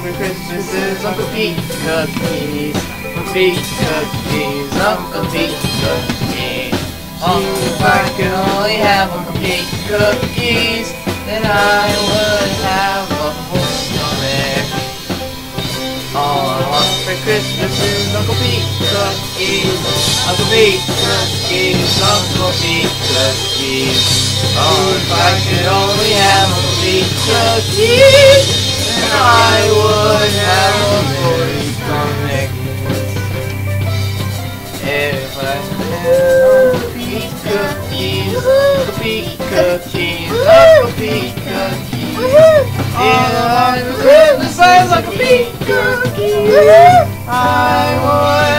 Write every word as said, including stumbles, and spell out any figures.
for Christmas is Uncle Pete cookies. Uncle Pete cookies, Uncle Pete cookies. Oh, if I could only have Uncle Pete cookies, then I would have a full stomach. All I want for Christmas is Uncle Pete cookies. Uncle Pete cookies, Uncle Pete cookies. Oh, if I could only have Uncle Pete cookies, then I would have a full stomach. If I had Uncle Pete cookies, Uncle Pete cookies, Uncle Pete cookies. Yeah, I'm Christmas, Uncle Pete cookies. I would